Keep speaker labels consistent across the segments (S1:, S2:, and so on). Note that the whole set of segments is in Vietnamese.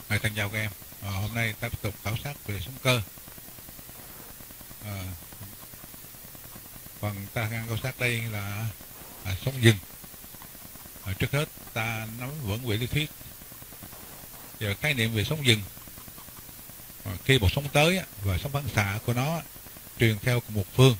S1: Thân chào các em. Hôm nay ta tiếp tục khảo sát về sóng cơ. À, Phần ta đang khảo sát đây là sóng dừng. Trước hết ta nắm vững về lý thuyết. Giờ khái niệm về sóng dừng. Khi một sóng tới và sóng phản xạ của nó truyền theo cùng một phương,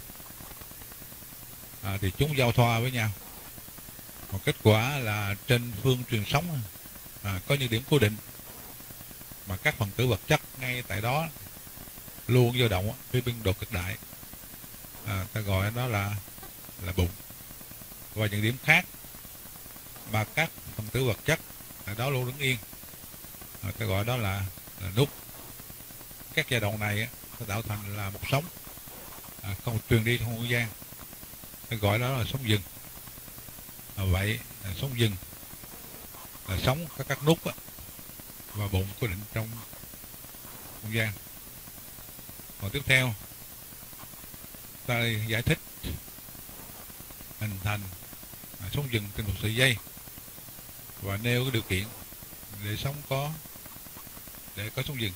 S1: thì chúng giao thoa với nhau. Một kết quả là trên phương truyền sóng có những điểm cố định mà các phần tử vật chất ngay tại đó luôn dao động với biên độ cực đại. Ta gọi đó là bụng. Và những điểm khác mà các phần tử vật chất ở đó luôn đứng yên, ta gọi đó là nút. Các giai đoạn này nó tạo thành là một sóng không truyền đi trong không gian, ta gọi đó là sóng dừng. Vậy sóng dừng là sóng có các nút và bụng cố định trong không gian. Còn tiếp theo ta giải thích hình thành sóng dừng trên một sợi dây và nêu cái điều kiện để có sóng dừng.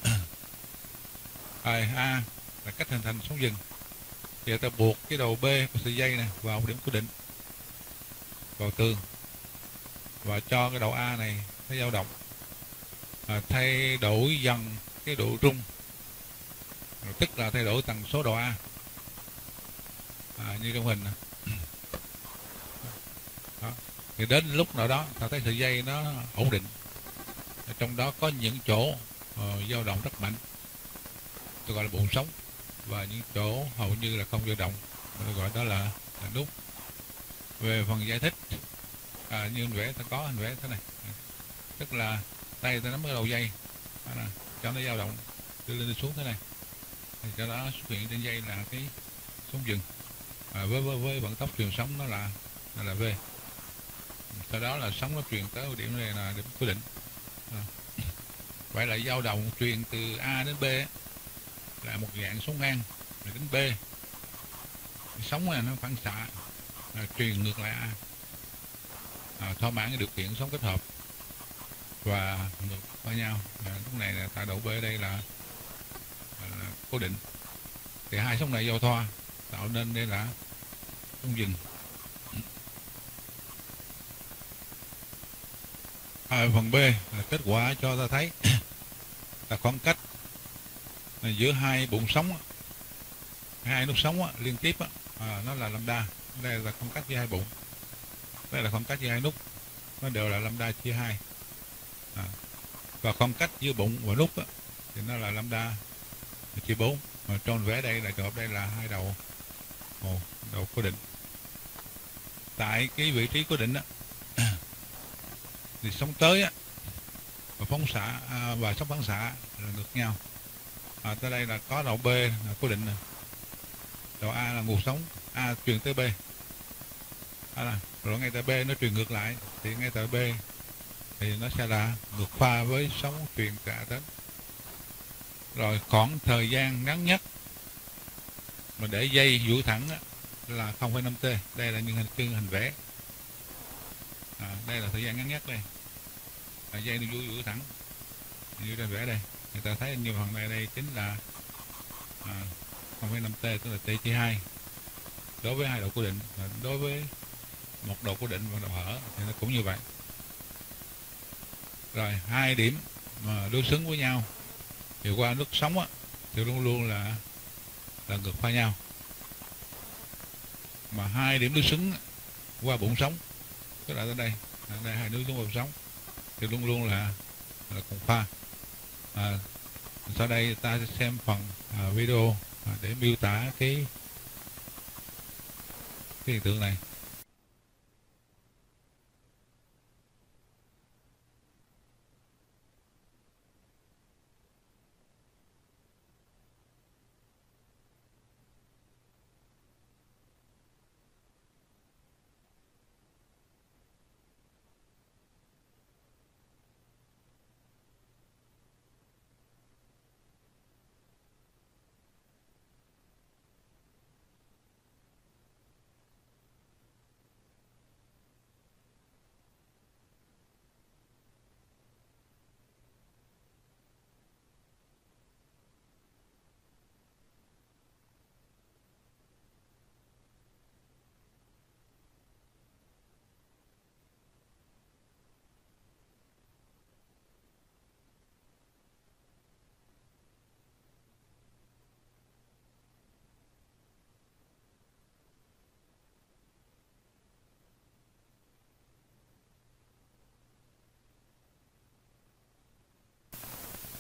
S1: A là cách hình thành sóng dừng. Giờ ta buộc cái đầu B của sợi dây này vào một điểm cố định vào tường và cho cái đầu A này nó dao động, thay đổi dần cái độ rung, tức là thay đổi tần số độ A, như trong hình này. Đó. Thì đến lúc nào đó ta thấy sợi dây nó ổn định, trong đó có những chỗ dao động rất mạnh, tôi gọi là bụng sóng, và những chỗ hầu như là không dao động, tôi gọi đó là nút. Về phần giải thích, như hình vẽ ta có hình vẽ thế này, tức là tay ta nắm cái đầu dây cho nó dao động đưa lên đi xuống thế này, thì cho đó xuất hiện trên dây là cái sóng dừng, với vận tốc truyền sóng nó là V. Sau đó là sóng nó truyền tới điểm này là điểm cố định. Vậy là dao động truyền từ A đến B là một dạng sóng ngang, rồi đến B sóng này nó phản xạ truyền ngược lại A, thỏa mãn cái điều kiện sóng kết hợp và ngược qua nhau. Lúc này là tại độ B đây là cố định, thì hai sóng này giao thoa tạo nên đây là sóng dừng. Phần B là kết quả cho ta thấy là khoảng cách giữa hai bụng sóng, hai nút sóng liên tiếp nó là lambda. Đây là khoảng cách giữa hai bụng, đây là khoảng cách giữa hai nút, nó đều là lambda chia 2. Và khoảng cách giữa bụng và nút thì nó là lambda chia 4. Trong vẽ đây là trường hợp đây là hai đầu cố định. Tại cái vị trí cố định thì sóng tới và phóng xạ và sóng phản xạ là ngược nhau. Tới đây là có đầu B là cố định này, đầu A là nguồn sóng A truyền tới B, rồi ngay tại B nó truyền ngược lại, thì ngay tại B thì nó sẽ là ngược pha với sóng truyền từ A đến. Rồi khoảng thời gian ngắn nhất mà để dây duỗi thẳng là 0,5 t. Đây là những hình vẽ. Đây là thời gian ngắn nhất đây, dây nó duỗi thẳng như trên vẽ đây. Người ta thấy như phần này đây chính là 0,5 t, tức là t chia 2 đối với hai độ cố định, và đối với một độ cố định và độ hở thì nó cũng như vậy. Rồi hai điểm mà đối xứng với nhau thì qua nước sóng thì luôn luôn là ngược pha nhau. Mà hai điểm đối xứng qua bụng sóng, tức là tới đây hai nước xuống bụng sóng thì luôn luôn là cùng pha. Sau đây ta sẽ xem phần video để miêu tả cái hiện tượng này.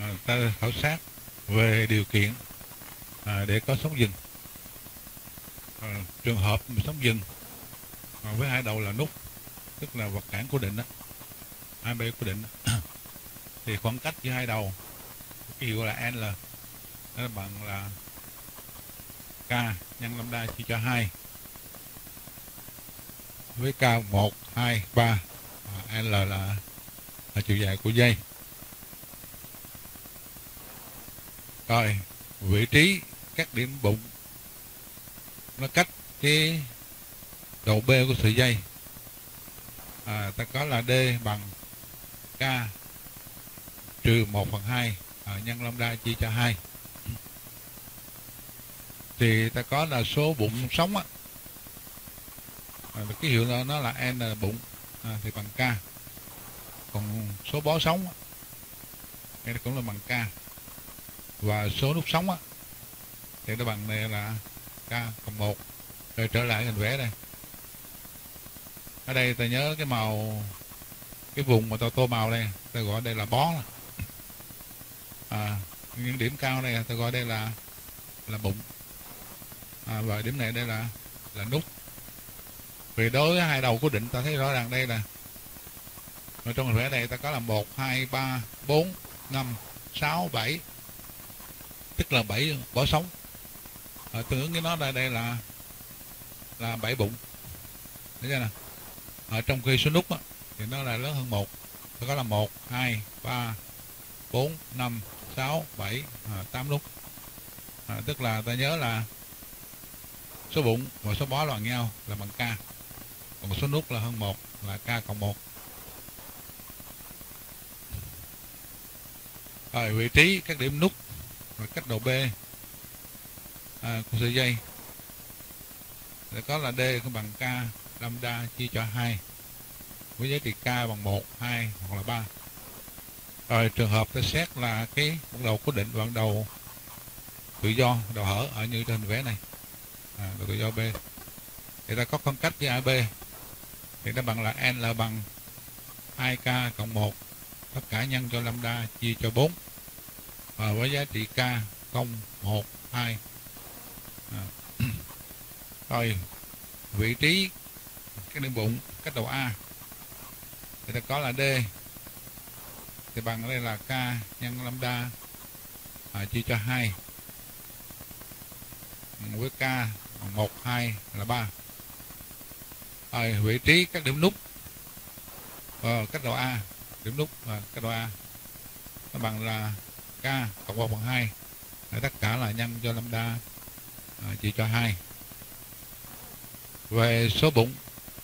S1: ta khảo sát về điều kiện để có sóng dừng. Trường hợp sóng dừng với hai đầu là nút, tức là vật cản cố định đó, AB cố định đó. Thì khoảng cách giữa hai đầu, cái hiệu là L, nó bằng là K nhân lambda chia cho 2 với K 1, 2, 3. L là chiều dài của dây. Rồi vị trí các điểm bụng nó cách cái đầu B của sợi dây, ta có là D bằng K trừ 1/2 nhân lambda chia cho 2. Thì ta có là số bụng sóng á, cái hiệu đó nó là N bụng thì bằng K. Còn số bó sóng á, đây cũng là bằng K. Và số nút sóng á, thì nó bằng này là K cộng 1. Rồi trở lại hình vẽ đây. Ở đây ta nhớ cái màu, cái vùng mà ta tô màu đây, ta gọi đây là bó. Những điểm cao đây ta gọi đây là bụng. Và điểm này đây là nút. Vì đối với hai đầu cố định ta thấy rõ ràng đây là, ở trong hình vẽ đây ta có là 1, 2, 3, 4, 5, 6, 7, tức là 7 bó sóng. Tương ứng với nó đây là 7 bụng. Thấy chưa nào? Trong khi số nút á, thì nó là lớn hơn 1. Ta có là 1, 2, 3, 4, 5, 6, 7, 8 nút. Tức là ta nhớ là số bụng và số bó là bằng nhau là bằng K. Còn số nút là hơn 1 là K cộng 1. Rồi vị trí các điểm nút và cách đầu B của sợi dây sẽ có là D cũng bằng K lambda chia cho 2 với giá trị K bằng 1, 2 hoặc là 3. Rồi trường hợp ta xét là cái đầu cố định và đầu tự do, đầu hở ở như trên vẽ này, đầu tự do B, thì ta có khoảng cách với AB thì nó bằng là N là bằng 2K cộng 1 tất cả nhân cho lambda chia cho 4 với giá trị K 0, 1, 2. Rồi vị trí cái điểm bụng cách đầu A thì ta có là D thì bằng đây là K nhân lambda chia cho 2 với K 1, 2 là 3. Rồi vị trí các điểm nút cách đầu A, điểm nút cách đầu A nó bằng là K cộng 1/2 tất cả là nhân cho lambda chia cho 2. Về số bụng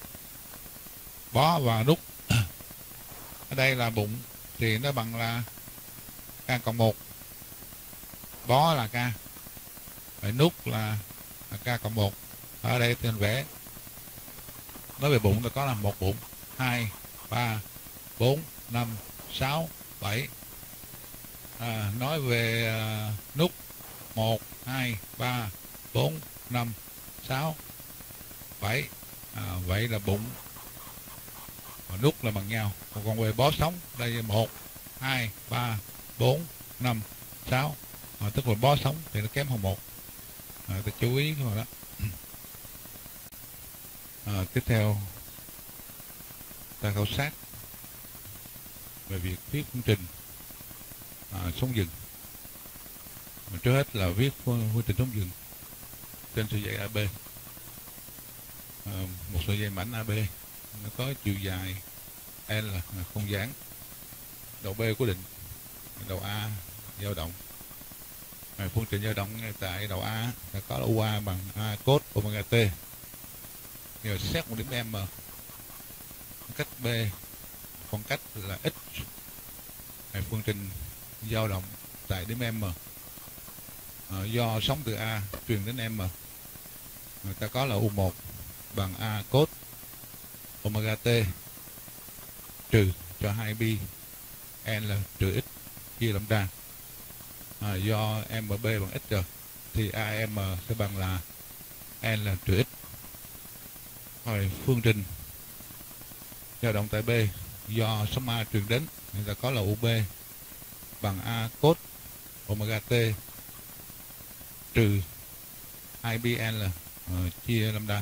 S1: bó và nút ở đây là bụng thì nó bằng là K cộng 1, bó là K, rồi nút là K cộng 1. Ở đây tên vẽ nói về bụng, nó có là 1 bụng, 2, 3, 4, 5, 6, 7. Nói về nút 1, 2, 3, 4, 5, 6, 7. Vậy là bụng và nút là bằng nhau. Còn về bó sóng đây là 1, 2, 3, 4, 5, 6, tức là bó sóng thì nó kém hơn 1. Ta chú ý thôi đó. Tiếp theo ta khảo sát về việc viết phương trình sóng dừng. Trước hết là viết phương trình sóng dừng trên sợi dây AB. Một sợi dây mảnh AB nó có chiều dài L là không giãn, đầu B cố định, đầu A dao động. Phương trình dao động ngay tại đầu A là có là UA bằng A cos omega T. Giờ xét một điểm M, cách B khoảng cách là x. Phương trình dao động tại điểm M do sóng từ A truyền đến M, người ta có là U1 bằng A cos omega T trừ cho 2pi N trừ x chia lambda. Do MB bằng x rồi thì AM sẽ bằng là N trừ x. Rồi phương trình dao động tại B do sóng A truyền đến, người ta có là UB bằng A cos omega t trừ 2πl chia lambda.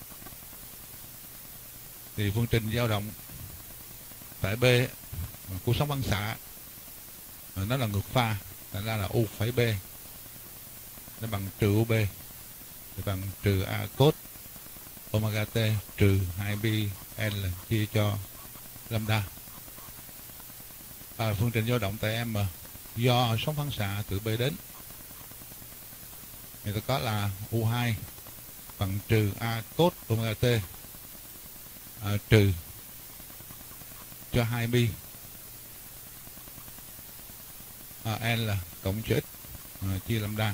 S1: Thì phương trình dao động tại B của sóng phản xạ nó là ngược pha, thành ra là U phẩy B nó bằng trừ UB, thì bằng trừ A cos omega t trừ 2πl chia cho lambda. Phương trình dao động tại M do sóng phản xạ từ B đến, thì ta có là U2 bằng trừ A cos omega t trừ cho 2π L cộng cho x chia lambda.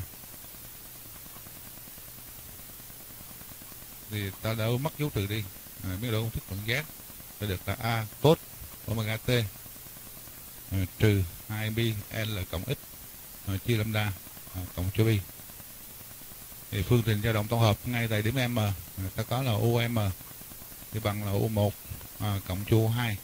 S1: Thì ta đã mất dấu trừ đi, biến đổi công thức thuận giác ta được là A cos omega t trừ 2π L cộng x chia lambda cộng cho pi. Thì phương trình dao động tổng hợp ngay tại điểm M ta có là UM thì bằng là U1 cộng cho U2.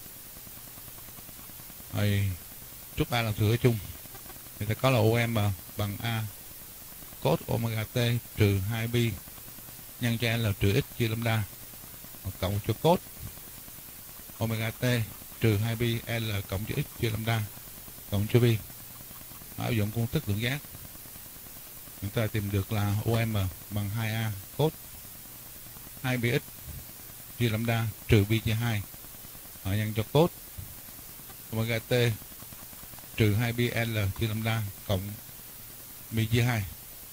S1: Rồi rút ba lần thừa chung thì ta có là UM bằng A cos omega t trừ 2π nhân cho L trừ x chia lambda cộng cho cos omega t trừ 2π L cộng cho x chia lambda cộng cho pi. Áp dụng công thức lượng giác, chúng ta tìm được là UM bằng 2A cos 2πx chia lambda trừ pi chia 2 nhân cho cos omega t trừ 2π L chia lambda cộng pi chia 2.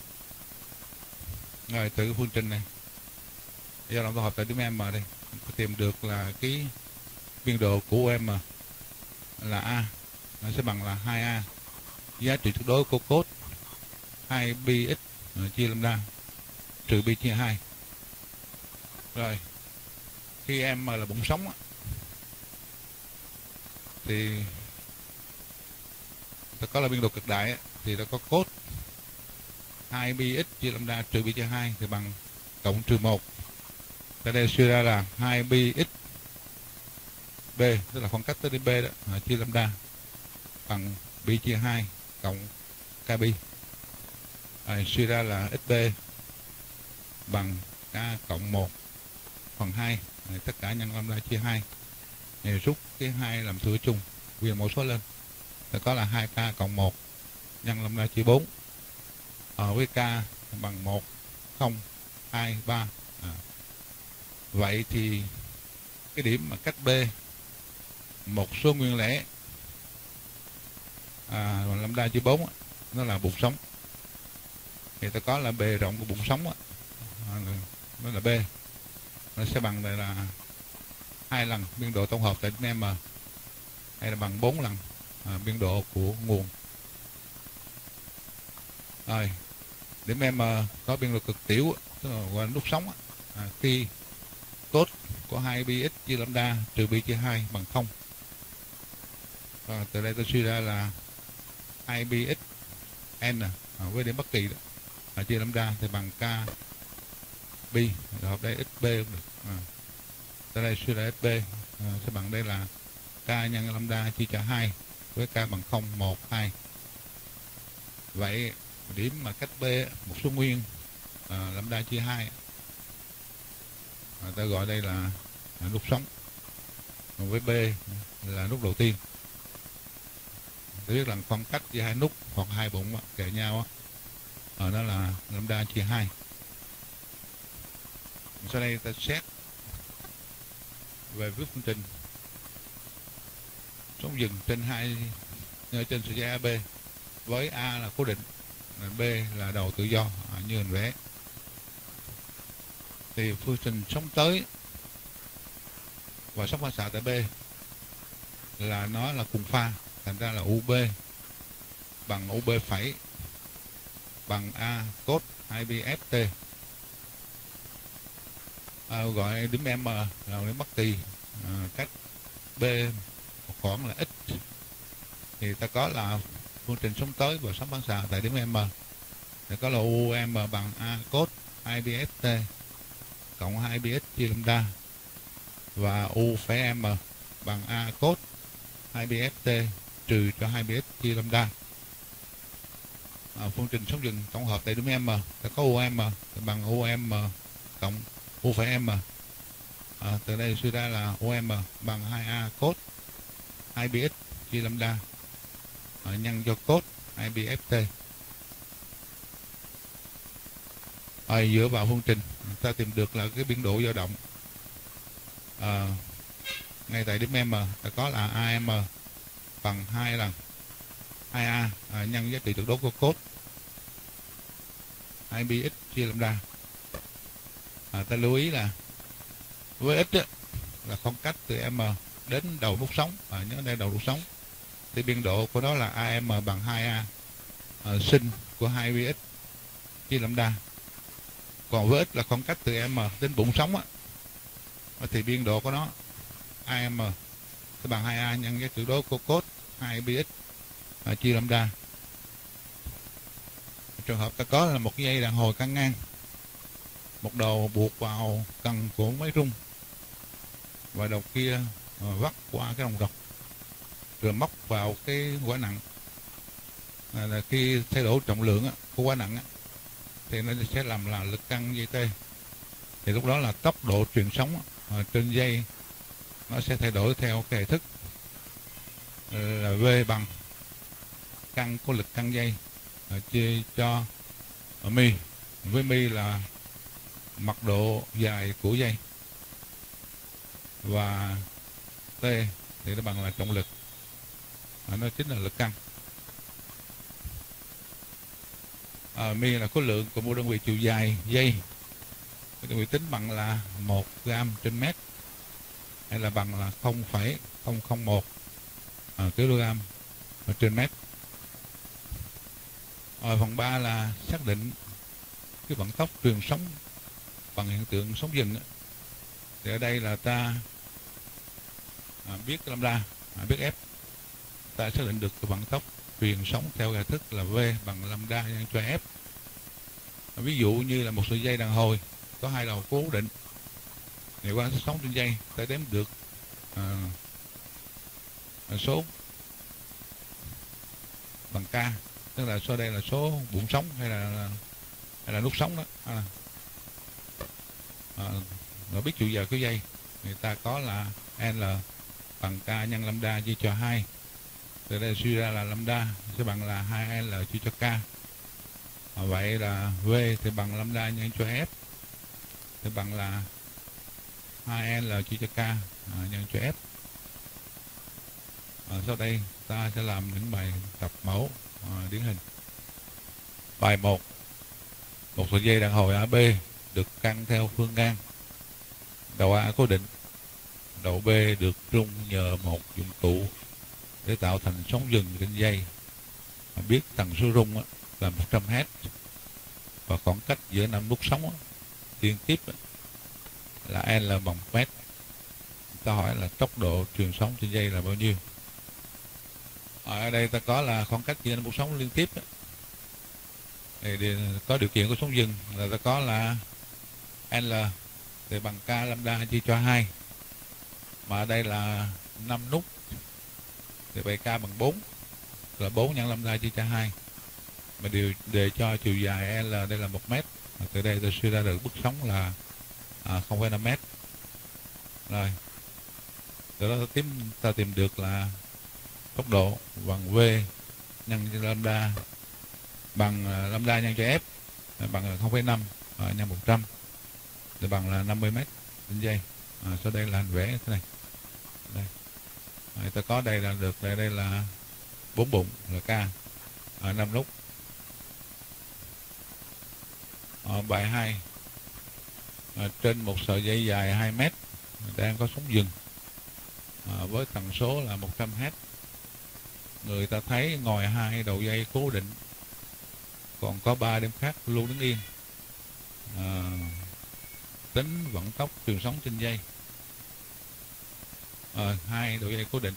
S1: Rồi từ cái phương trình này dao động tổng hợp tại điểm M đây, ta tìm được là cái biên độ của UM là A, nó sẽ bằng là 2A giá trị tuyệt đối của cos 2πx chia lambda trừ pi chia 2. Rồi khi M là bụng sóng thì ta có là biên độ cực đại thì ta có cos 2πx chia lambda trừ pi chia 2 thì bằng cộng trừ 1. Tại đây suy ra là 2πx B, tức là khoảng cách tới điểm B đó, chia lambda bằng pi chia 2 cộng kb. Suy ra là xb bằng k cộng 1 phần 2, tất cả nhân lambda chia 2. Rút cái 2 làm thừa chung, quyền mẫu số lên, ta có là 2k cộng 1 nhân lambda chia 4 với k bằng 1 0 2 3. Vậy thì cái điểm mà cách B một số nguyên lẻ lambda chia 4 nó là bụng sóng, thì ta có là bề rộng của bụng sóng nó là B, nó sẽ bằng đây là 2 lần biên độ tổng hợp tại điểm M, hay là bằng 4 lần biên độ của nguồn. Rồi điểm M có biên độ cực tiểu, tức là gọi là nút sóng khi cos của 2πx chia lambda trừ pi chia 2 bằng 0. Từ đây tôi suy ra là 2πx n với điểm bất kỳ đó chia lambda thì bằng k pi, hợp đây xb cũng được. Từ đây suy ra xb sẽ bằng đây là k nhân lambda chia cho 2 với k bằng 0 1 2. Vậy điểm mà cách B một số nguyên lambda chia 2 ta gọi đây là nút sóng, còn với B là nút đầu tiên. Tôi biết là khoảng cách giữa hai nút hoặc hai bụng kề nhau đó là lambda chia 2. Sau đây ta xét về viết phương trình sóng dừng trên trên sợi dây AB với A là cố định, B là đầu tự do như hình vẽ. Thì phương trình sóng tới và sóng phản xạ tại B là nó là cùng pha, thành ra là UB bằng UB phẩy bằng A cos 2πft. Gọi điểm M là điểm bất kỳ cách B một khoảng là x, thì ta có là phương trình sóng tới và sóng phản xạ tại điểm M thì có là UM bằng A cos 2πft cộng 2πx chia lambda, và U phẩy M bằng A cos 2πft trừ cho 2πx chia lambda. Phương trình sóng dừng tổng hợp tại điểm m ta có UM bằng UM cộng U phẩy M. Từ đây suy ra là UM bằng 2A cos 2πx chia lambda nhân cho cos 2πft. Dựa vào phương trình ta tìm được là cái biên độ dao động ngay tại điểm M ta có là AM bằng 2 lần 2A nhân giá trị tuyệt đối của cos 2πx chia lambda. Ta lưu ý là với x là khoảng cách từ M đến đầu nút sóng, nhớ đây đầu nút sóng, thì biên độ của nó là AM bằng 2A sin của 2πx chia lambda. Còn với x là khoảng cách từ M đến bụng sóng thì biên độ của nó AM sẽ bằng 2A nhân giá trị tuyệt đối của cos 2πx chia lambda. Trường hợp ta có là một cái dây đàn hồi căng ngang, một đầu buộc vào cần của máy rung và đầu kia vắt qua cái đồng rọc rồi móc vào cái quả nặng. Là khi thay đổi trọng lượng của quả nặng thì nó sẽ làm là lực căng dây tê. Thì lúc đó là tốc độ truyền sóng trên dây nó sẽ thay đổi theo cái hệ thức là V bằng căng của lực căng dây chia cho mi, với mi là mật độ dài của dây và T thì nó bằng là trọng lực, nó chính là lực căng. Mi là khối lượng của một đơn vị chiều dài dây, đơn vị tính bằng là 1 gram trên mét hay là bằng là 0,001 kg trên mét. Phần 3 là xác định cái vận tốc truyền sóng bằng hiện tượng sóng dừng. Thì ở đây là ta biết lambda, biết F, ta xác định được cái vận tốc truyền sóng theo hệ thức là V bằng lambda nhân cho F. Ví dụ như là một sợi dây đàn hồi có hai đầu cố định, thì qua sóng trên dây ta đếm được số bằng K, tức là số đây là số bụng sóng hay là nút sóng đó. Nó biết chiều dài của dây, người ta có là L bằng K nhân lambda chia cho 2. Từ đây suy ra là lambda sẽ bằng là 2L chia cho K. Vậy là V thì bằng lambda nhân cho F thì bằng là 2L chia cho K nhân cho F. Sau đây ta sẽ làm những bài tập mẫu điển hình. Bài 1. Một sợi dây đàn hồi AB được căng theo phương ngang. Đầu A cố định, đầu B được rung nhờ một dụng cụ để tạo thành sóng dừng trên dây. Biết tần số rung là 100 Hz và khoảng cách giữa 5 nút sóng liên tiếp là L bằng mét. Ta hỏi là tốc độ truyền sóng trên dây là bao nhiêu? Ở đây ta có là khoảng cách giữa 5 nút sóng liên tiếp. Thì có điều kiện của sóng dừng là ta có là L thì bằng K lambda chia cho 2. Mà ở đây là 5 nút thì vậy K bằng 4 là 4 nhân lambda chia cho 2. Mà để cho chiều dài L đây là 1 mét. Từ đây tôi suy ra được bức sóng là 0,5 mét. Rồi từ đó ta tìm được là tốc độ bằng V nhân lambda bằng lambda nhân cho F bằng là 0,5 nhân 100 thì bằng là 50 mét trên giây. Sau đây là hình vẽ thế này. Đây. Ta có đây là được đây là 4 bụng là K 5 nút. Bài 2. Trên một sợi dây dài 2 mét đang có sóng dừng với tần số là 100 Hz. Người ta thấy ngoài hai đầu dây cố định còn có 3 điểm khác luôn đứng yên. Tính vận tốc truyền sóng trên dây. Hai đầu dây cố định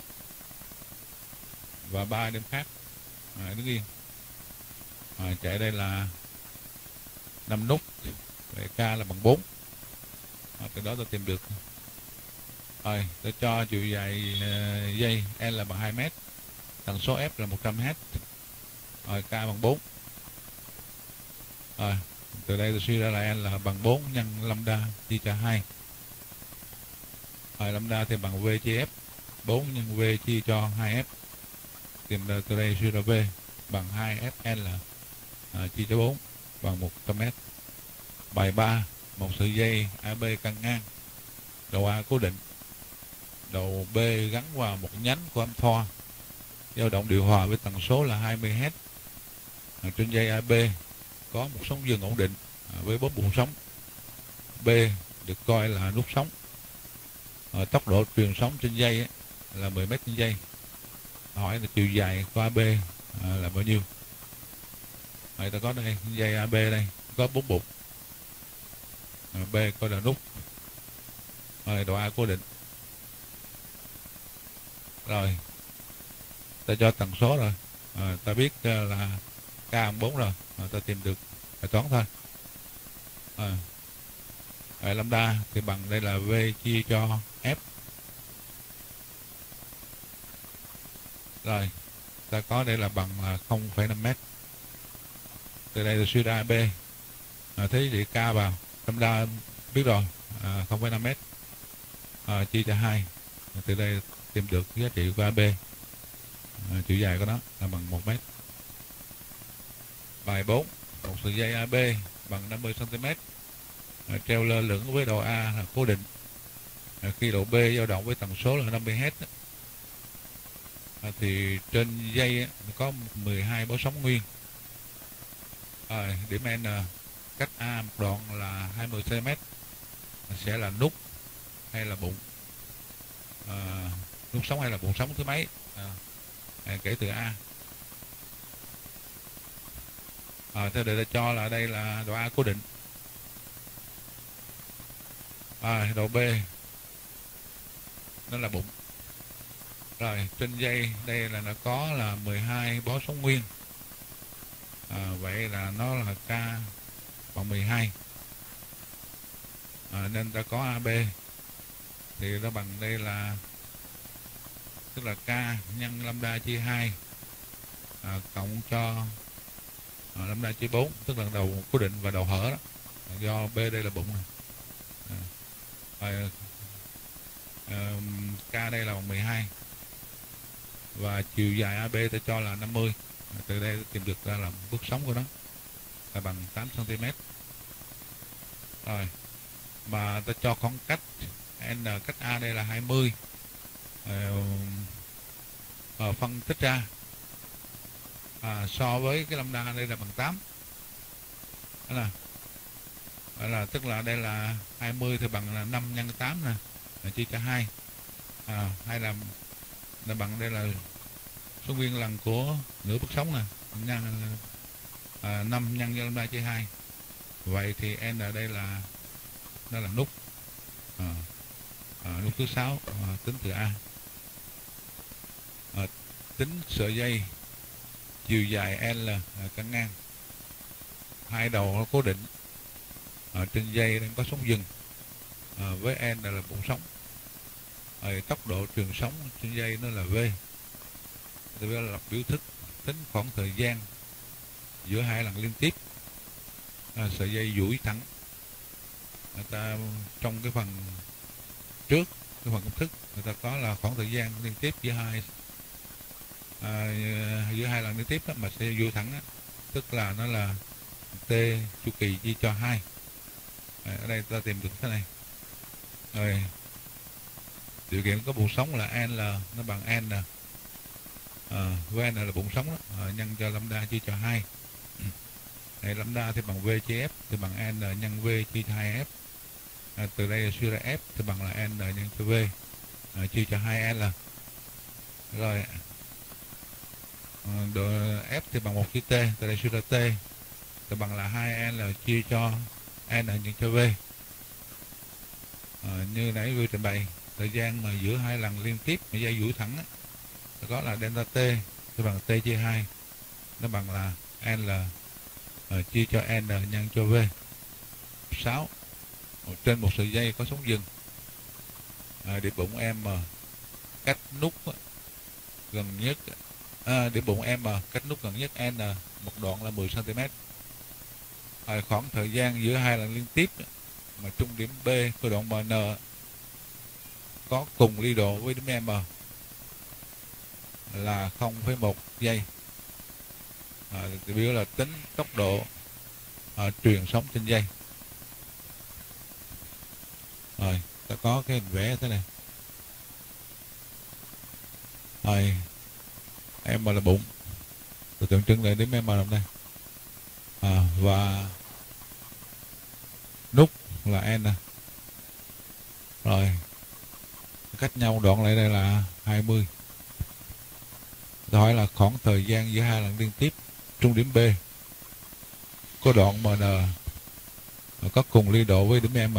S1: và 3 điểm khác đứng yên. Chạy đây là 5 nút, vậy K là bằng 4. Từ đó ta tìm được. Tôi cho chiều dài dây L là bằng 2 mét tần số F là 100 Hz. Rồi K bằng 4. Rồi từ đây tôi suy ra là N là bằng 4 nhân lambda chia cho 2. Rồi lambda thì bằng V chia F, 4 nhân V chia cho 2F. Tìm từ đây suy ra V bằng 2FN là chia cho 4 bằng 100m. Bài 3, một sợi dây AB căng ngang, đầu A cố định, đầu B gắn vào một nhánh của âm thoa, dao động điều hòa với tần số là 20 Hz. Trên dây AB có một sóng dừng ổn định với 4 bụng sóng. B được coi là nút sóng. Tốc độ truyền sóng trên dây là 10 m trên giây. Hỏi là chiều dài của AB là bao nhiêu? Rồi ta có đây dây AB đây có 4 bụng. B coi là nút. Rồi độ A cố định. Rồi ta cho tần số rồi. Ta biết là K bằng 4 rồi. Ta tìm được bài toán thôi. Rồi lambda thì bằng đây là V chia cho F. Rồi ta có đây là bằng là 0,5m. Từ đây là suy ra AB. Thế thì K vào lambda biết rồi, 0,5m chia cho 2. Từ đây tìm được giá trị của AB. Chiều dài của nó là bằng 1m. Bài 4, một sợi dây AB bằng 50 cm treo lơ lửng với đầu A là cố định. Khi độ B dao động với tần số là 50 Hz thì trên dây có 12 bó sóng nguyên. Điểm N cách A một đoạn là 20 cm sẽ là nút hay là bụng, nút sóng hay là bụng sóng thứ mấy kể từ A. Theo đây ta cho là đây là độ A cố định. Độ B nó là bụng. Rồi trên dây đây là nó có là 12 bó sóng nguyên. Vậy là nó là K bằng 12. Nên ta có AB thì nó bằng đây là tức là K nhân lambda chia 2 cộng cho lambda chia 4, tức là đầu cố định và đầu hở đó. Do B đây là bụng này. K đây là bằng 12 và chiều dài AB ta cho là 50. Từ đây ta tìm được ra là bước sóng của nó là bằng 8 cm. Rồi mà ta cho khoảng cách N cách A đây là 20. Phân tích ra so với cái lambda đây là bằng 8. Đó là tức là đây là 20 thì bằng là 5 nhân 8 nè, là chia cho 2. Hay là bằng đây là số nguyên lần của nửa bước sóng nè, nhân 5 nhân cho lambda chia 2. Vậy thì N ở đây là nó là nút. Nút thứ 6 tính từ A. Tính sợi dây chiều dài L căng ngang, hai đầu nó cố định. Trên dây đang có sóng dừng với N là bụng sóng. Tốc độ truyền sóng trên dây nó là V. Tôi biết là biểu thức tính khoảng thời gian giữa hai lần liên tiếp. Sợi dây duỗi thẳng. Người ta trong cái phần trước, cái phần công thức người ta có là khoảng thời gian liên tiếp giữa hai lần liên tiếp đó, mà sẽ duỗi thẳng đó, tức là nó là T chu kỳ chia cho 2. Ở đây ta tìm được thế này. Rồi điều kiện có bụng sóng là N nó bằng N với N là bụng sóng đó, nhân cho lambda chia cho 2. Này lambda thì bằng V chia F thì bằng N nhân V chia cho 2F. Từ đây suy ra F thì bằng là N nhân cho V chia cho 2L. Rồi độ F thì bằng 1 chia T, từ đây suy ra T thì bằng là 2L chia cho N nhân cho V. Như nãy vừa trình bày, thời gian mà giữa hai lần liên tiếp mà dây duỗi thẳng có là delta T thì bằng T chia 2, nó bằng là L chia cho N nhân cho V. 6. Trên một sợi dây có sóng dừng, điểm bụng M cách nút gần nhất điểm bụng M, cách nút gần nhất N, một đoạn là 10 cm. Khoảng thời gian giữa hai lần liên tiếp mà trung điểm B của đoạn MN có cùng ly độ với điểm M là 0,1 giây. Thì biểu là tính tốc độ truyền sóng trên dây. Rồi ta có cái hình vẽ thế này. Rồi M là bụng, tôi tượng trưng lại điểm M nằm đây, và nút là N. Rồi cách nhau đoạn lại đây là 20. Tôi hỏi là khoảng thời gian giữa hai lần liên tiếp trung điểm B có đoạn MN có cùng ly độ với điểm M,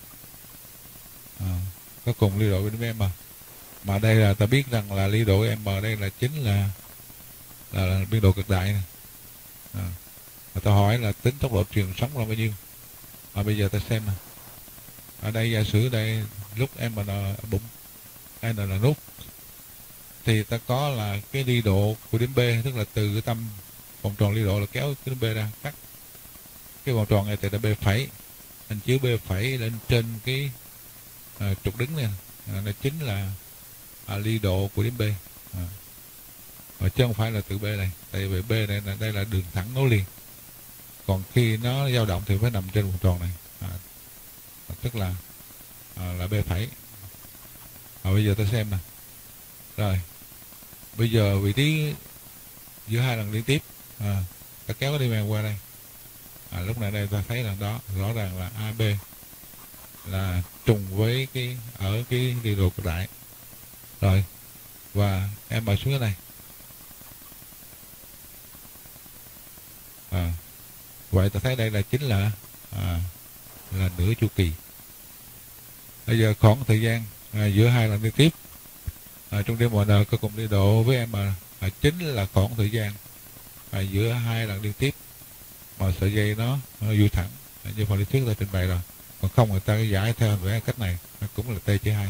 S1: có cùng ly độ với điểm M. Mà đây là ta biết rằng là ly độ M đây là chính là biên độ cực đại này. Ta hỏi là tính tốc độ truyền sóng là bao nhiêu. Bây giờ ta xem nè. Ở đây giả sử đây lúc M là bụng, N là nút, thì ta có là cái ly độ của điểm B, tức là từ cái tâm vòng tròn ly độ là kéo cái điểm B ra, cắt cái vòng tròn này từ B phẩy, hình chiếu B phẩy lên trên cái trục đứng này, nó chính là ly độ của điểm B, chứ không phải là từ B này, tại vì B này là đây là đường thẳng nối liền, còn khi nó dao động thì phải nằm trên vòng tròn này, tức là B phẩy. Bây giờ ta xem nè. Rồi bây giờ vị trí giữa hai lần liên tiếp, ta kéo cái đi men qua đây, lúc này đây ta thấy là đó rõ ràng là AB là trùng với cái ở cái ly độ cực đại. Rồi và em bật xuống cái này, vậy ta thấy đây là chính là nửa chu kỳ. Bây giờ khoảng thời gian giữa hai lần liên tiếp trung điểm MN có cùng ly độ với M chính là khoảng thời gian giữa hai lần liên tiếp mà sợi dây nó duy thẳng, như phần lý thuyết ta trình bày rồi. Còn không người ta giải theo vẽ cách này, nó cũng là T/2.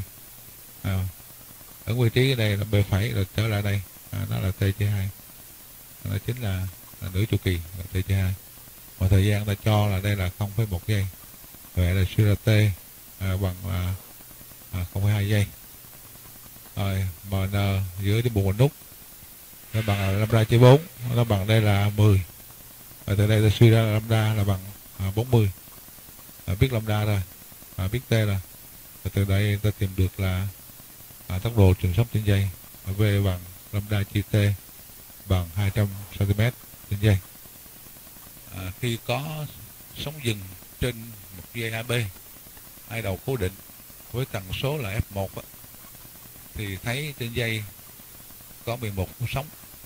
S1: Ở vị trí đây là B phẩy, rồi trở lại đây nó là T/2, nó chính là nửa chu kỳ là T/2. Và thời gian ta cho là đây là 0,1 giây, vậy là suy ra T bằng 0,2 giây. Rồi MN giữa điểm bụng và nút nó bằng là lambda chia 4, nó bằng đây là 10. Và từ đây ta suy ra là lambda là bằng 40. Biết lambda rồi, biết T rồi. Và từ đây ta tìm được là tốc độ truyền sóng trên dây, V bằng lambda chia T bằng 200 cm trên giây. Khi có sóng dừng trên một dây AB, hai đầu cố định với tần số là F1 thì thấy trên dây có 11 nút sóng.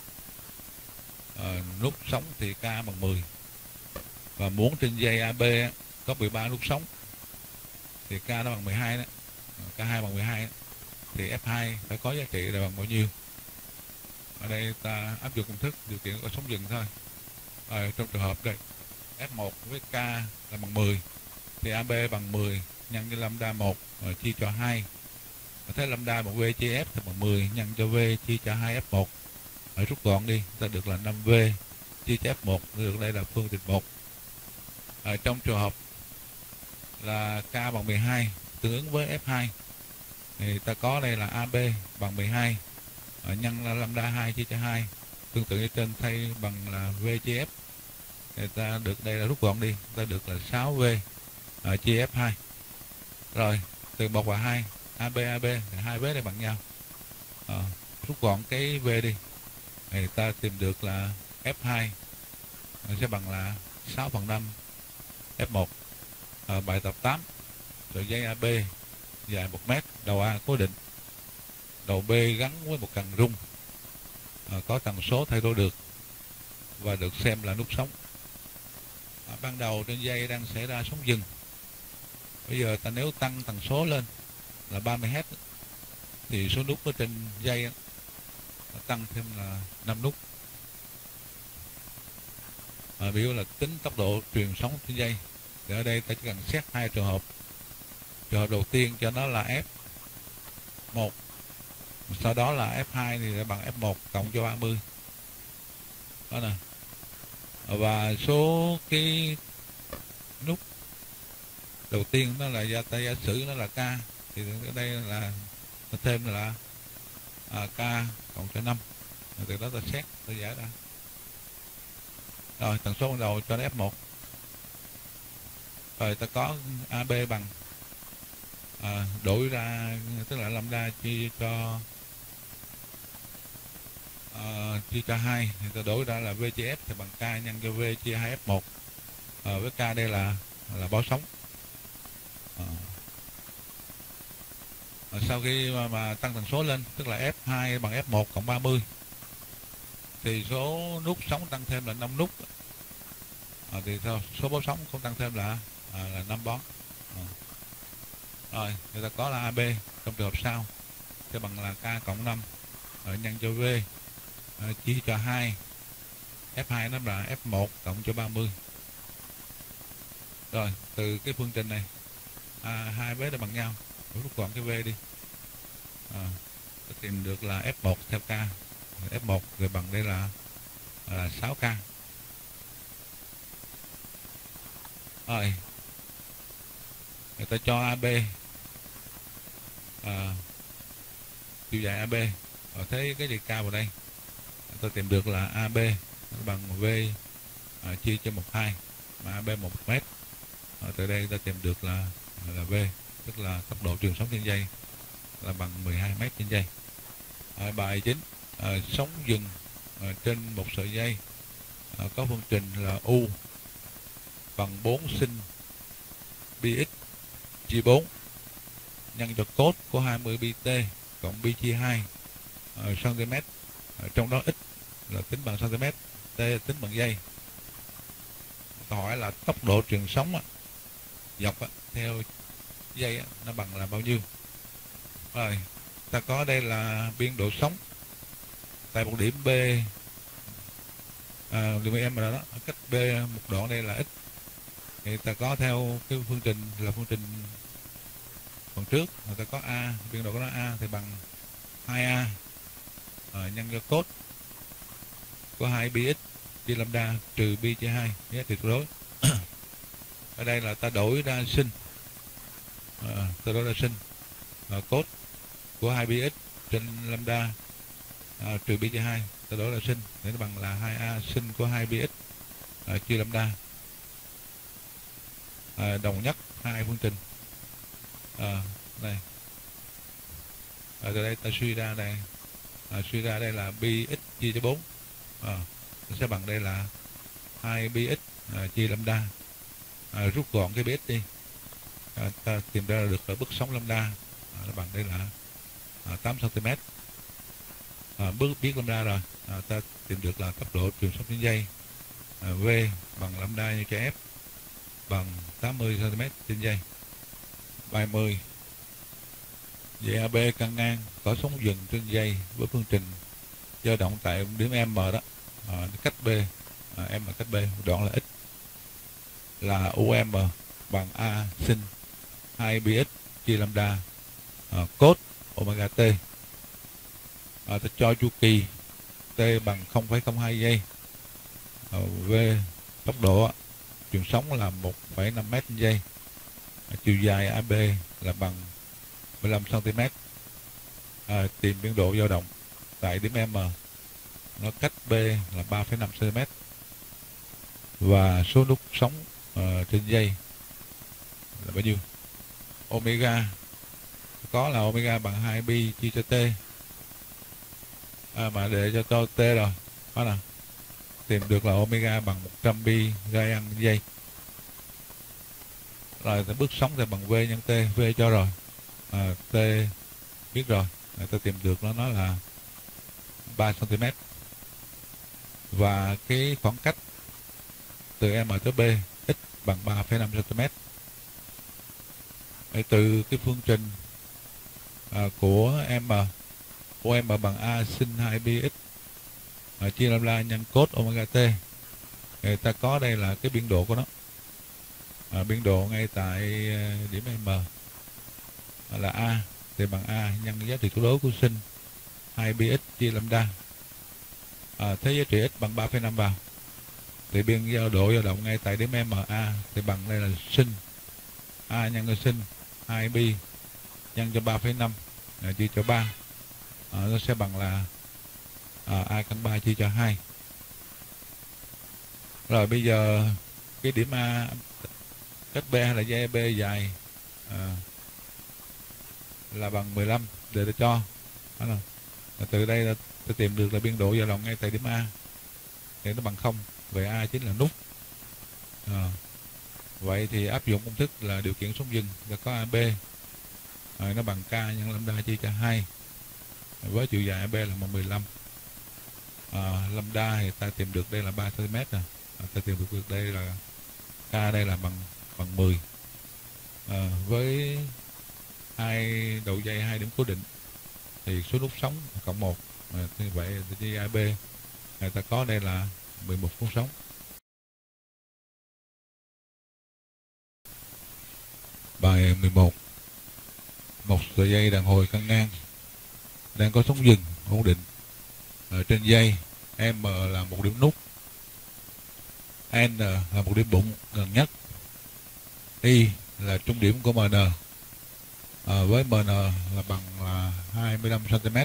S1: Nút sóng thì K bằng 10. Và muốn trên dây AB có 13 nút sóng thì K nó bằng 12 đó. K2 bằng 12 đó. Thì F2 phải có giá trị là bằng bao nhiêu? Ở đây ta áp dụng công thức điều kiện có sóng dừng thôi. Trong trường hợp đây F1 với K là bằng 10 thì AB bằng 10 nhân với lambda 1 chia cho 2. Thế lambda một V chia F thì bằng 10 nhân cho V chia cho 2 F1. Rút gọn đi, ta được là 5V chia cho F1, được đây là phương trình 1. Trong trường hợp là K bằng 12 tương ứng với F2 thì ta có đây là AB bằng 12 nhân là lambda 2 chia cho 2, tương tự như trên thay bằng là V chia F thì ta được đây là rút gọn đi, ta được là 6V chia F2. Rồi từ 1 và 2 AB thì hai vế này bằng nhau, rút gọn cái V đi thì ta tìm được là F2 sẽ bằng là 6/5 F1. Bài tập 8, sợi dây AB dài 1 mét, đầu A cố định, đầu B gắn với một cần rung, có tần số thay đổi được và được xem là nút sóng. Ban đầu trên dây đang xảy ra sóng dừng. Bây giờ ta nếu tăng tần số lên là 30 Hz thì số nút ở trên dây tăng thêm là 5 nút. Biểu là tính tốc độ truyền sóng trên dây. Thì ở đây ta chỉ cần xét hai trường hợp. Trường hợp đầu tiên cho nó là F1, sau đó là F2 thì lại bằng F1 cộng cho 30. đó nè. Và số cái nút đầu tiên nó là giả sử nó là k, thì ở đây là thêm là k cộng cho 5. Từ đó ta xét ta giải ra. Rồi tần số ban đầu cho nó F1. Rồi ta có AB bằng đổi ra, tức là lambda chia cho 2 thì ta đổi ra là V chia F thì bằng K nhân cho V chia 2F1. Với K đây là báo sóng. Sau khi mà tăng tần số lên, tức là F2 bằng F1 cộng 30, thì số nút sóng tăng thêm là 5 nút. Thì số báo sóng cũng tăng thêm là 5 bó. Rồi người ta có là AB trong trường hợp sau sẽ bằng là K cộng 5 nhân cho V chia cho 2. F2 nó là F1 cộng cho 30. Rồi từ cái phương trình này hai vế đã bằng nhau, rút gọn cái V đi, tìm được là F1 theo K. F1 rồi bằng đây là 6K. Rồi người ta cho AB chiều dài AB, thấy cái gì cao vào đây, người ta tìm được là AB bằng V chia cho 12, mà AB 1 mét. Từ đây ta tìm được là V, tức là tốc độ truyền sóng trên dây là bằng 12 mét trên giây. Bài 9, sóng dừng trên một sợi dây có phương trình là U bằng 4 sin πx chia 4 nhân cho cos của 20 pt cộng pi chia 2 cm, trong đó x là tính bằng cm, t tính bằng giây. Câu hỏi là tốc độ truyền sóng dọc theo dây nó bằng là bao nhiêu. Rồi ta có đây là biên độ sóng tại một điểm B, điểm M là đó, cách B một đoạn đây là x, thì ta có theo cái phương trình là phương trình phần trước, người ta có A, biên độ của nó A thì bằng 2A nhân cho cos của 2 πx chia lambda trừ pi chia 2, giá trị tuyệt đối. Ở đây là ta đổi ra sin, cos của 2 πx trên lambda trừ pi chia 2, ta đổi là sin để nó bằng là 2A sin của 2 πx chia lambda. Đồng nhất hai phương trình. Đây. Từ đây ta suy ra đây, đây là πx chia cho 4, sẽ bằng đây là 2 πx chia lambda. Rút gọn cái px đi, ta tìm ra được bức sóng lambda nó bằng đây là 8 cm. Bước biết lambda rồi, ta tìm được là tốc độ truyền sóng trên dây V bằng lambda nhân cho F bằng 80 cm trên giây. Bài 10, dây AB căng ngang có sóng dừng trên dây với phương trình dao động tại điểm M đó, cách B, M là cách B, đoạn là x, là UM bằng A sin 2 πx chia lambda cos omega t. Ta cho chu kỳ t bằng 0,02 giây. V tốc độ truyền sóng là 1,5 m trên giây. Chiều dài AB là bằng 15 cm. Tìm biên độ dao động tại điểm M, nó cách B là 3,5 cm. Và số nút sóng trên dây là bao nhiêu? Omega có là omega bằng 2 pi chia cho t. Mà để cho t rồi, đó là tìm được là omega bằng 100 pi gai giây. Rồi bước sóng thì bằng V nhân t, V cho rồi, t biết rồi, ta tìm được nó là 3 cm. Và cái khoảng cách từ M tới B x bằng 3,5 cm. Từ cái phương trình của M bằng A sin 2 πx chia lambda nhân cos omega t, người ta có đây là cái biên độ của nó. Biên độ ngay tại điểm M là A thì bằng A nhân giá trị tuyệt đối của sin 2 πx chia lambda. thế giá trị x bằng 3,5 vào, thì biên độ dao động ngay tại điểm MA thì bằng đây là sinh A nhân cho sinh 2pi nhân cho 3,5 chia cho 3, nó sẽ bằng là A căn 3 chia cho 2. Rồi bây giờ cái điểm A cách B hay là dây B dài là bằng 15 để ta cho. Từ đây là ta tìm được là biên độ dao động ngay tại điểm A thì nó bằng 0. Vậy A chính là nút. Vậy thì áp dụng công thức là điều kiện sống dừng là có AB nó bằng K nhân lambda chia cho 2 với chiều dài AB là 15. Lambda thì ta tìm được đây là 3 cm nè. Ta tìm được đây là K đây là bằng 10. Với hai đầu dây, hai điểm cố định thì số nút sống cộng 1. Như vậy dây AB người ta có đây là 11 nút sống. Bài 11. Một sợi dây đàn hồi căng ngang đang có sống dừng ổn định. Ở trên dây M là một điểm nút, N là một điểm bụng gần nhất, Y là trung điểm của MN, với MN là bằng là 25 cm,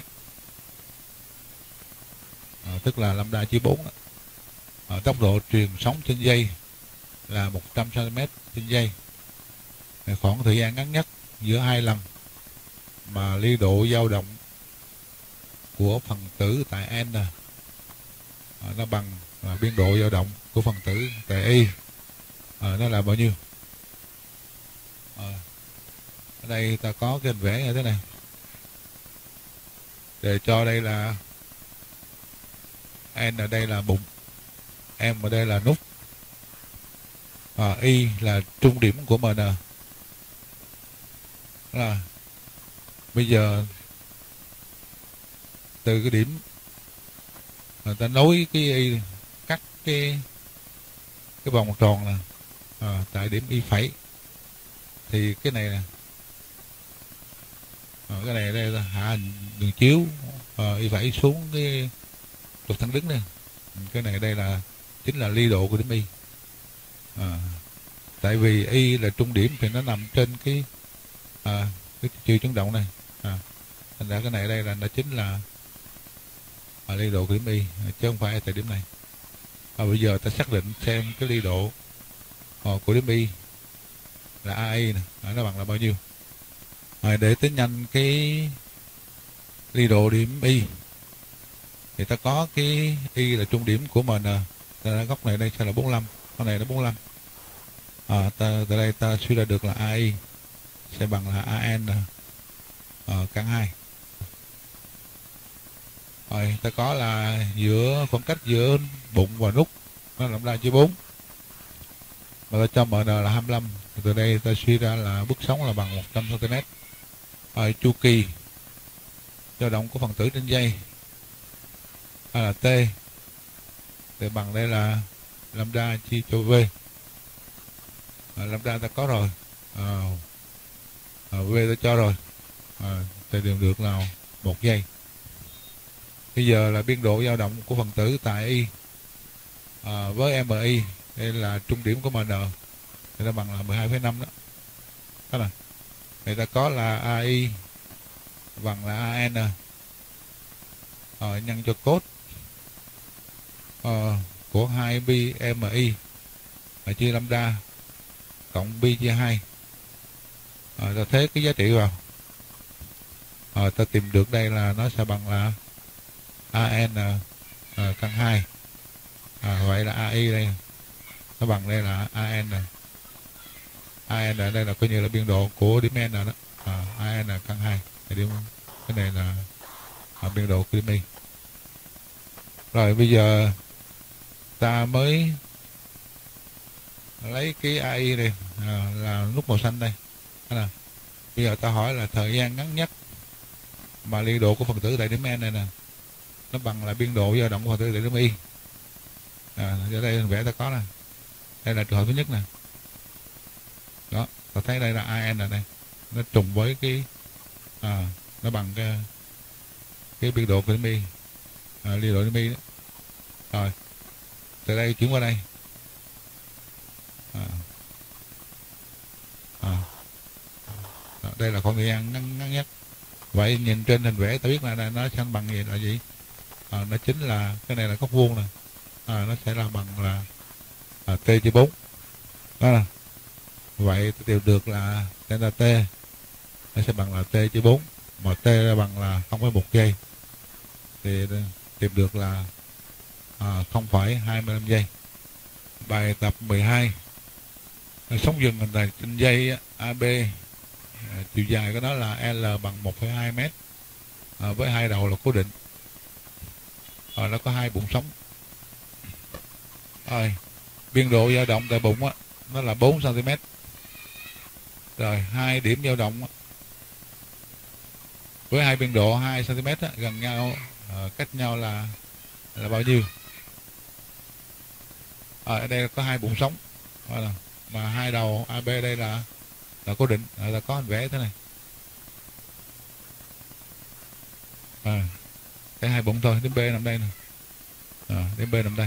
S1: tức là lambda chia 4. Tốc độ truyền sóng trên dây là 100 cm trên giây. Khoảng thời gian ngắn nhất giữa hai lần mà ly độ dao động của phần tử tại N nó bằng là biên độ dao động của phần tử tại Y, nó là bao nhiêu? Ở đây ta có cái hình vẽ như thế này để cho đây là N ở đây là bụng, M ở đây là nút, Y là trung điểm của MN. Là bây giờ từ cái điểm người ta nối cái Y, cắt cái vòng tròn là tại điểm Y phẩy, thì cái này nè, cái này đây là hạ hình đường chiếu Y phẩy xuống cái trục thẳng đứng này. Cái này đây là chính là ly độ của điểm Y. Tại vì Y là trung điểm thì nó nằm trên cái chiều chấn động này. Thành ra cái này đây là nó chính là ly độ của điểm Y chứ không phải tại điểm này. Bây giờ ta xác định xem cái ly độ của điểm Y là AI này, nó bằng là bao nhiêu. Để tính nhanh cái ly độ điểm Y thì ta có cái Y là trung điểm của MN, góc này đây sẽ là 45, góc này là 45. Từ đây ta suy ra được là AI sẽ bằng là AN căn 2. Rồi ta có là giữa khoảng cách giữa bụng và nút nó là lambda chia 4, mà ta cho MN là 25. Từ đây ta suy ra là bước sóng là bằng 100 cm. Chu kỳ dao động của phần tử trên dây là T thì bằng đây là lambda chia cho V. Lambda ta có rồi, V ta cho rồi, thì tìm được là 1 giây. Bây giờ là biên độ dao động của phần tử tại Y với MI, đây là trung điểm của MN thì nó bằng là 12,5 đó. Đó là người ta có là AI bằng là AN nhân cho cos của 2pi MI chia lambda cộng pi chia 2. Ta thế cái giá trị vào, ta tìm được đây là nó sẽ bằng là AN căn 2. Vậy là AI đây nó bằng đây là AN này. AN ở đây là coi như là biên độ của điểm N đó. AN căn 2 thì điểm, cái này là biên độ của điểm Y. Rồi bây giờ ta mới lấy cái AI đây là nút màu xanh đây. Bây giờ ta hỏi là thời gian ngắn nhất mà ly độ của phần tử tại điểm N này nè nó bằng là biên độ dao động của phần tử tại điểm Y. Ở đây vẽ ta có nè, đây là trường hợp thứ nhất nè. Đó, ta thấy đây là AN này, nó trùng với cái nó bằng cái biên độ của điểm Y, ly độ điểm Y đó. Rồi từ đây chuyển qua đây. À, à, đây là khoảng thời gian ngắn nhất. Vậy nhìn trên hình vẽ ta biết là nó sẽ bằng gì là gì? Nó chính là cái này là góc vuông nè. Nó sẽ là bằng là t chia 4. Đó là vậy tôi tìm được là delta t nó sẽ bằng là t chia 4, mà t là bằng là 0,1 giây thì tìm được là 0,25 giây. Bài tập 12, sóng dừng hình thành trên dây AB, chiều dài của nó là L bằng 1,2 m, với hai đầu là cố định. Nó có hai bụng sóng. Rồi biên độ dao động tại bụng á nó là 4 cm. Rồi hai điểm dao động với hai biên độ 2 cm gần nhau, cách nhau là bao nhiêu? Ở đây có hai bụng sóng mà hai đầu AB đây là cố định. Là có hình vẽ thế này. Cái hai bụng thôi, điểm B nằm đây nè. Điểm B nằm đây.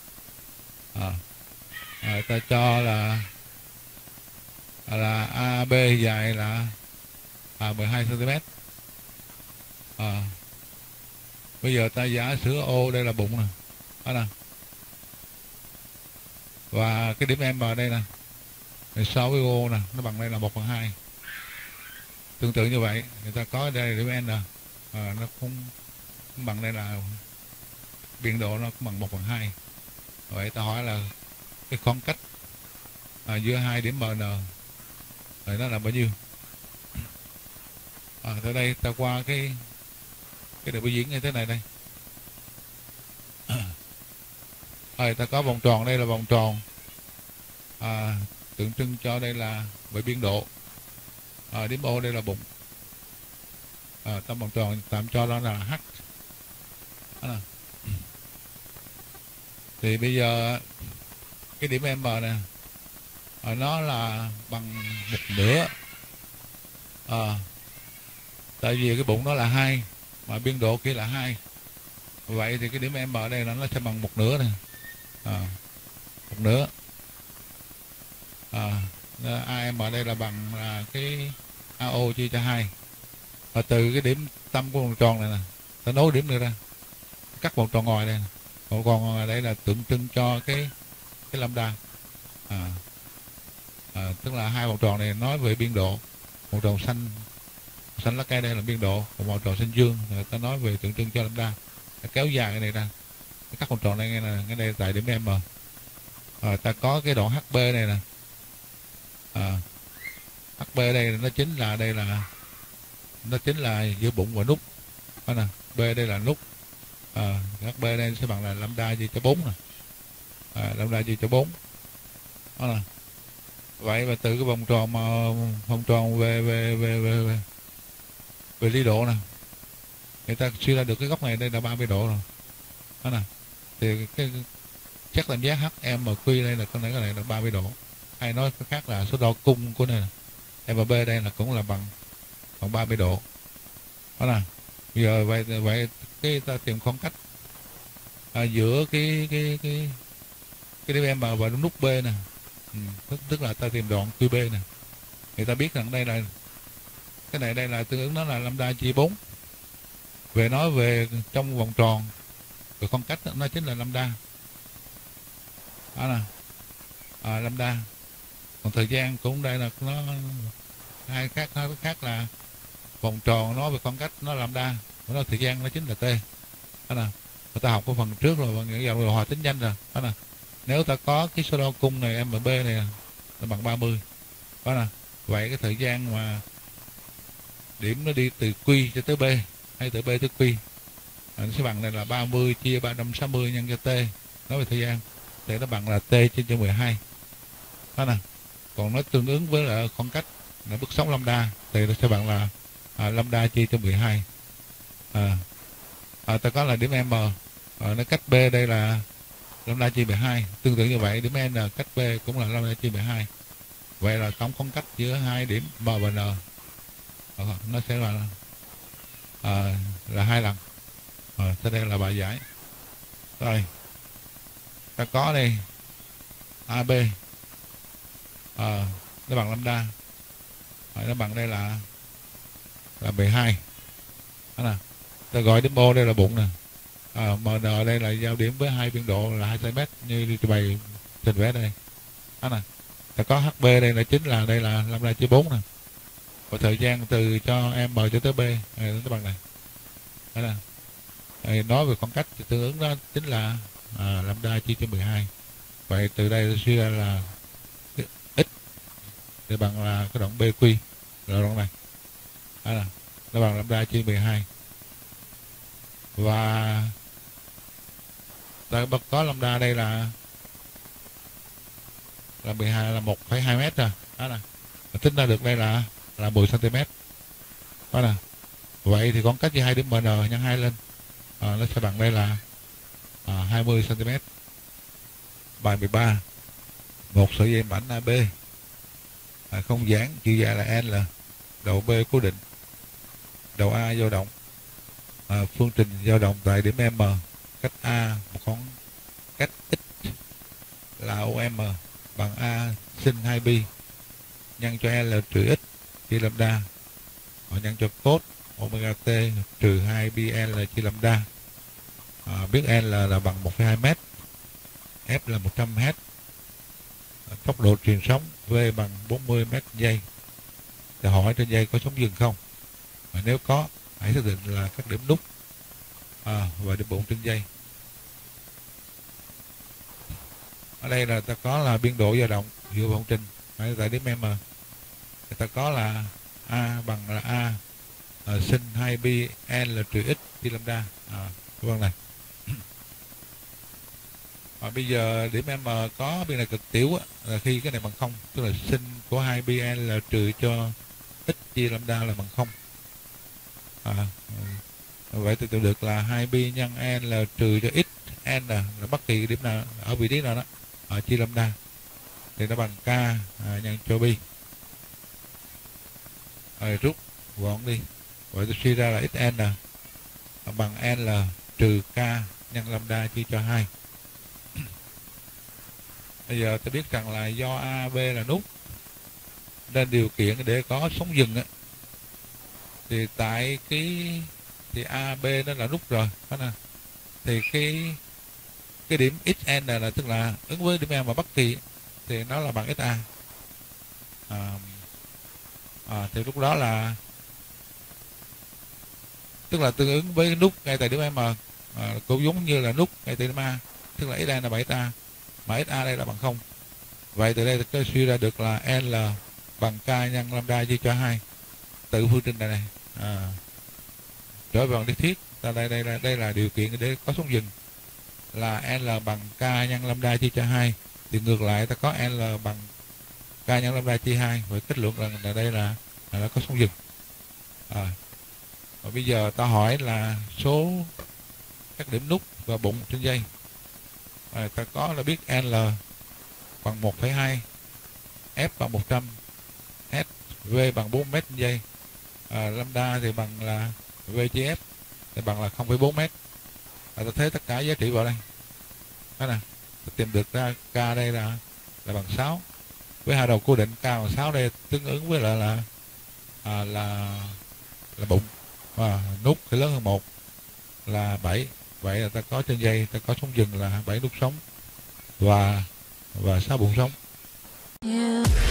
S1: Ta cho là AB dài là 12 cm. Bây giờ ta giả sử O đây là bụng nè. Đó nè. Và cái điểm M ở đây nè, so với O nè, nó bằng đây là 1/2. Tương tự như vậy, người ta có đây điểm N, nó cũng bằng đây là biên độ nó cũng bằng 1/2. Vậy ta hỏi là cái khoảng cách giữa hai điểm MN rồi nó là bao nhiêu? Từ đây ta qua cái đề biểu diễn như thế này đây. Ta có vòng tròn, đây là vòng tròn, tượng trưng cho đây là về biên độ. Điểm O đây là bụng. Trong vòng tròn tạm cho đó là H. Đó. Thì bây giờ cái điểm M nè, nó là bằng 1/2. Tại vì cái bụng nó là 2 mà biên độ kia là 2. Vậy thì cái điểm M ở đây nó sẽ bằng 1/2 nè. 1/2. AM ở đây là bằng là cái AO chia cho 2. Và từ cái điểm tâm của vòng tròn này nè, ta nối điểm này ra, cắt vòng tròn ngoài đây nè. Vòng tròn ngoài đây là tượng trưng cho cái lambda. Tức là hai vòng tròn này nói về biên độ. Vòng tròn xanh lá cây đây là biên độ, còn vòng tròn xanh dương người ta nói về tượng trưng cho lambda. Kéo dài cái này ra, cắt vòng tròn này ngay đây tại điểm M. Ta có cái đoạn HB này nè. HB đây nó chính là giữa bụng và nút. Đó nè, B đây là nút. HB đây sẽ bằng là lambda chia cho 4 nè. Lambda chia cho 4. Đó nè. Vậy và từ cái vòng tròn về lý độ nè, người ta suy ra được cái góc này đây là 30 độ rồi. Đó nè. Thì cái chắc làm giá HMQ đây là cái này là 30 độ. Hay nói cái khác là số đo cung của này nè. MB đây là cũng là bằng 30 độ. Đó nè. Bây giờ vậy cái ta tìm khoảng cách giữa cái điểm M và nút B nè. Tức là ta tìm đoạn QB nè. Người ta biết rằng đây là cái này đây là tương ứng nó là lambda chia 4. Về nói về trong vòng tròn về khoảng cách nó chính là lambda. Đó nè. Lambda. Còn thời gian cũng đây là nó hai khác là vòng tròn nói về khoảng cách nó lambda, nó thời gian nó chính là t. Đó nè. Người ta học cái phần trước rồi, bằng những dòng hòa tính nhanh rồi. Đó nè. Nếu ta có cái số đo cung này MB này là bằng 30. Đó nè. Vậy cái thời gian mà điểm nó đi từ Q cho tới B hay từ B tới Q nó sẽ bằng này là 30 chia 360 nhân cho T. Nói về thời gian thì nó bằng là T trên cho 12. Đó nè. Còn nó tương ứng với là khoảng cách là bước sóng lambda thì nó sẽ bằng là lambda chia cho 12. Ta có là điểm M, nó cách B đây là lambda chia 12. Tương tự như vậy điểm N cách B cũng là lambda chia 12. Vậy là tổng khoảng cách giữa hai điểm M và N nó sẽ là 2 lần. Thế đây là bài giải. Rồi ta có đây AB nó bằng lambda, nó bằng đây là 12. Đó nè, ta gọi điểm O đây là bụng nè, MN đây là giao điểm với hai biên độ là 2 cm như trình bày trình vẽ đây. Đó nè, ta có HB đây là chính là đây là lambda chia 4 nè, và thời gian từ cho M cho tới B nó bằng này. Đó nè, nói về khoảng cách thì tương ứng đó chính là lambda chia cho 12. Vậy từ đây suy ra là x thì bằng là cái đoạn BQ là đoạn này. Đó là nó bằng lambda chia 12. Và ta có lambda đây là 12 là 1,2 mét rồi. Đó nè, tính ra được đây là 10 cm. Đó nè, vậy thì khoảng cách giữa hai điểm MN nhân 2 lên nó sẽ bằng đây là 20 cm. Bài 13, một sợi dây mảnh AB không giãn, chiều dài là L, đầu B cố định, đầu A dao động, phương trình dao động tại điểm M, cách A một khoảng cách x là OM bằng A sin 2pi nhân cho L trừ x chia lambda, nhân cho cos omega t trừ 2pi chia lambda. Biết L là bằng 1,2 m, F là 100 Hz, tốc độ truyền sóng V bằng 40 m/giây. Thì hỏi trên dây có sóng dừng không? Nếu có, hãy xác định là các điểm nút và điểm bụng trên dây. Ở đây là ta có là biên độ dao động dựa vào trình tại điểm M. Ta có là A bằng là A sin 2pi L trừ x chia lambda. Vâng này. Bây giờ điểm M có biên này cực tiểu là khi cái này bằng 0, tức là sin của 2pi L trừ cho x chia lambda là bằng 0. Vậy tôi tự được là 2pi nhân L trừ cho x n là bất kỳ điểm nào ở vị trí nào đó chia lambda thì nó bằng k nhân cho pi. Rút gọn đi. Vậy tôi suy ra là xn bằng L trừ k nhân lambda chia cho 2. Bây giờ tôi biết rằng là do AB là nút nên điều kiện để có sóng dừng thì tại thì AB nó là nút rồi, đó nè. Thì cái điểm xn là tức là ứng với điểm M mà bất kỳ thì nó là bằng SA. Thì lúc đó là tức là tương ứng với nút ngay tại điểm M cũng giống như là nút ngay tại điểm A, tức là SA là 7A mà SA đây là bằng 0. Vậy từ đây tôi suy ra được là L bằng k nhân lambda chia cho 2 từ phương trình này. Trở về lý thuyết, đây là điều kiện để có sóng dừng là L bằng k nhân lambda chia cho 2. Thì ngược lại ta có L bằng k nhân lambda chia 2. Vậy kết luận rằng là đây là nó có sóng dừng. Và bây giờ ta hỏi là số các điểm nút và bụng trên dây. Ta có là biết L bằng 1,2, F bằng 100 Hz, V bằng 4 m/giây, lambda thì bằng là V chia F thì bằng là 0,4 m. Ta thấy tất cả giá trị vào đây. Đó nè, ta tìm được ra k đây là bằng 6. Với hai đầu cố định k bằng 6 đây tương ứng với lại là bụng. Nút thì lớn hơn 1 là 7. Vậy là ta có trên dây ta có sóng dừng là 7 nút sóng và 6 bụng sóng.